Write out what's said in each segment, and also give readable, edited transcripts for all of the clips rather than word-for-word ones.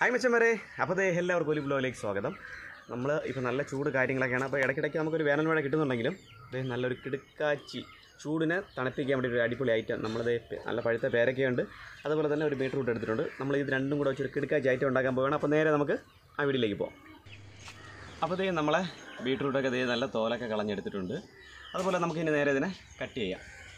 Hi മച്ചന്മാരെ, അപ്പോൾ എല്ലാവർക്കും ഒരു ബ്ലോഗിലേക്ക് സ്വാഗതം. നമ്മൾ ഇപ്പോൾ നല്ല ചൂട് കാര്യങ്ങളൊക്കെയാണ്. അപ്പോൾ ഇടയ്ക്കിടയ്ക്ക് നമുക്കൊരു വേനൽ മഴ കിട്ടുന്നുണ്ടെങ്കിലും നല്ലൊരു കിടുക്കാച്ചി ചൂടിനെ തണുപ്പിക്കാൻ വേണ്ടി ഒരു അടിപൊളി ഐറ്റം നമ്മളത് നല്ല പഴുത്ത പേരൊക്കെയുണ്ട്, അതുപോലെ തന്നെ ഒരു ബീട്രൂട്ട് എടുത്തിട്ടുണ്ട്. നമ്മൾ ഇത് രണ്ടും കൂടെ വെച്ചൊരു കിടുക്കാച്ചി ഐറ്റം ഉണ്ടാക്കാൻ പോവുകയാണ്. അപ്പോൾ നേരെ നമുക്ക് ആ വീട്ടിലേക്ക് പോകാം. അപ്പോൾ നമ്മളെ ബീട്രൂട്ടൊക്കെ നല്ല തോലൊക്കെ കളഞ്ഞെടുത്തിട്ടുണ്ട്. അതുപോലെ നമുക്കിനി നേരെ ഇതിനെ കട്ട് ചെയ്യാം.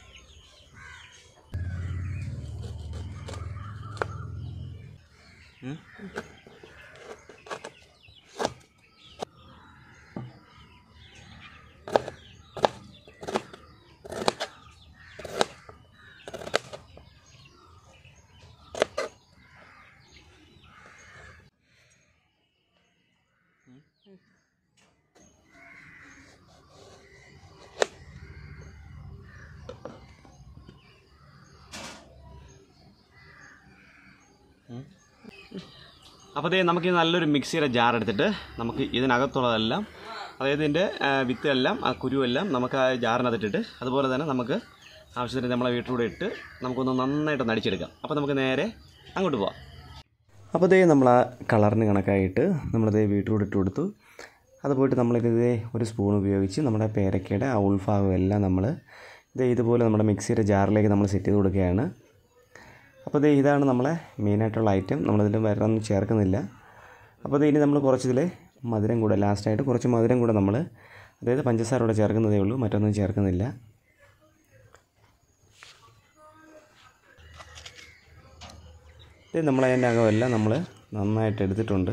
അപ്പോൾ നമുക്ക് നല്ലൊരു മിക്സിയുടെ ജാർ എടുത്തിട്ട് നമുക്ക് ഇതിനകത്തുള്ളതെല്ലാം, അതായത് ഇതിൻ്റെ വിത്തെല്ലാം ആ കുരുവെല്ലാം നമുക്ക് ആ ജാറിനകത്തിട്ടിട്ട് അതുപോലെ തന്നെ നമുക്ക് ആവശ്യത്തിന് നമ്മളെ വീട്ടിലൂടെ ഇട്ട് നമുക്കൊന്ന് നന്നായിട്ട് നടിച്ചെടുക്കാം. അപ്പോൾ നമുക്ക് നേരെ അങ്ങോട്ട് പോവാം. അപ്പോൾ നമ്മൾ ആ കളറിന് കണക്കായിട്ട് നമ്മളത് വീട്ടിലൂടെ ഇട്ട് കൊടുത്തു. അത് പോയിട്ട് നമ്മളിത് ഒരു സ്പൂൺ ഉപയോഗിച്ച് നമ്മുടെ പേരക്കയുടെ ആ ഉൾഭാഗം എല്ലാം നമ്മൾ ഇതുപോലെ നമ്മുടെ മിക്സിയുടെ ജാറിലേക്ക് നമ്മൾ സെറ്റ് ചെയ്ത് കൊടുക്കുകയാണ്. അപ്പോൾ ഇതാണ് നമ്മളെ മെയിനായിട്ടുള്ള ഐറ്റം. നമ്മളിതിൽ വേറെ ഒന്നും ചേർക്കുന്നില്ല. അപ്പോൾ ഇനി നമ്മൾ കുറച്ചിതിൽ മധുരം കൂടെ, ലാസ്റ്റായിട്ട് കുറച്ച് മധുരം കൂടെ നമ്മൾ, അതായത് പഞ്ചസാര കൂടെ ചേർക്കുന്നതേ ഉള്ളൂ, മറ്റൊന്നും ചേർക്കുന്നില്ല. ഇത് നമ്മളതിൻ്റെ അകമെല്ലാം നമ്മൾ നന്നായിട്ട് എടുത്തിട്ടുണ്ട്.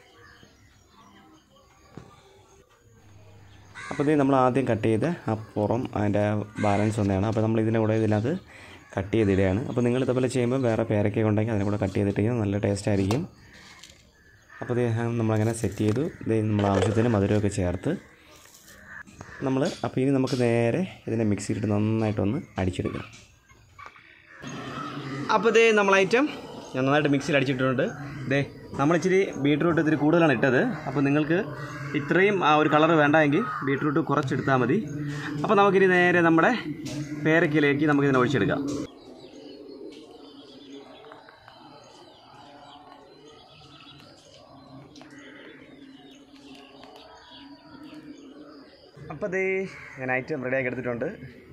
അപ്പോൾ നമ്മൾ ആദ്യം കട്ട് ചെയ്ത് ആ പുറം അതിൻ്റെ ബാലൻസ് ഒന്നെയാണ്. അപ്പോൾ നമ്മൾ ഇതിൻ്റെ കൂടെ ഇതിനകത്ത് കട്ട് ചെയ്തിടുകയാണ്. അപ്പോൾ നിങ്ങൾ ഇതുപോലെ ചെയ്യുമ്പോൾ വേറെ പേരൊക്കെ ഉണ്ടെങ്കിൽ അതിനെ കൂടെ കട്ട് ചെയ്തിട്ട് നല്ല ടേസ്റ്റ് ആയിരിക്കും. അപ്പോൾ നമ്മളങ്ങനെ സെറ്റ് ചെയ്തു. നമ്മൾ ആവശ്യത്തിന് മധുരമൊക്കെ ചേർത്ത് അപ്പോൾ ഇനി നമുക്ക് നേരെ ഇതിനെ മിക്സിയിലിട്ട് നന്നായിട്ടൊന്ന് അടിച്ചെടുക്കാം. അപ്പോൾ നമ്മൾ ഐറ്റം ഞാൻ നന്നായിട്ട് മിക്സിയിൽ അടിച്ചിട്ടുണ്ട്. നമ്മളിച്ചിരി ബീട്രൂട്ട് ഇത്തിരി കൂടുതലാണ് ഇട്ടത്. അപ്പോൾ നിങ്ങൾക്ക് ഇത്രയും ആ ഒരു കളർ വേണ്ടെങ്കിൽ ബീട്രൂട്ട് കുറച്ചെടുത്താൽ മതി. അപ്പോൾ നമുക്കിനി നേരെ നമ്മുടെ പേരക്കയിലേക്ക് നമുക്കിതിനെ ഒഴിച്ചെടുക്കാം. അപ്പോൾ ഞാൻ ഐറ്റം റെഡിയാക്കി എടുത്തിട്ടുണ്ട്.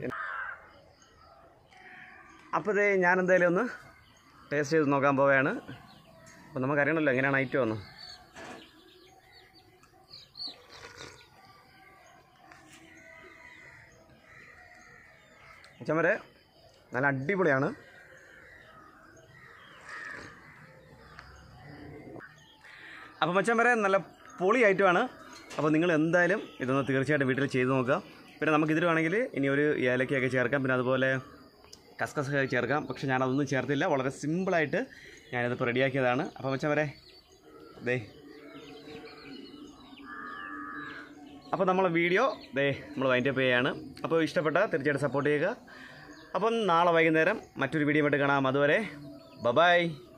അപ്പോൾ ഞാൻ എന്തായാലും ഒന്ന് ടേസ്റ്റ് ചെയ്ത് നോക്കാൻ പോവുകയാണ്. അപ്പോൾ നമുക്കറിയണമല്ലോ എങ്ങനെയാണ് ഐറ്റം ഒന്ന്. മച്ചന്മാരെ നല്ല അടിപൊളിയാണ്. അപ്പോൾ മച്ചന്മാരെ നല്ല പൊളി ഐറ്റമാണ്. അപ്പോൾ നിങ്ങൾ എന്തായാലും ഇതൊന്ന് തീർച്ചയായിട്ടും വീട്ടിൽ ചെയ്ത് നോക്കുക. പിന്നെ നമുക്കിതിൽ വേണമെങ്കിൽ ഇനി ഒരു ഏലക്കയൊക്കെ ചേർക്കാം, പിന്നെ അതുപോലെ കസ്കസൊക്കെ ചേർക്കാം. പക്ഷെ ഞാനതൊന്നും ചേർത്തില്ല, വളരെ സിമ്പിളായിട്ട് ഞാനിതിപ്പോൾ റെഡിയാക്കിയതാണ്. അപ്പോൾ മച്ചന്മാരെ അപ്പോൾ നമ്മളെ വീഡിയോ നമ്മൾ വൈൻഡപ്പ് ചെയ്യുകയാണ്. അപ്പോൾ ഇഷ്ടപ്പെട്ടാൽ തീർച്ചയായിട്ടും സപ്പോർട്ട് ചെയ്യുക. അപ്പം നാളെ വൈകുന്നേരം മറ്റൊരു വീഡിയോ ആയിട്ട് കാണാം. അതുവരെ ബൈ.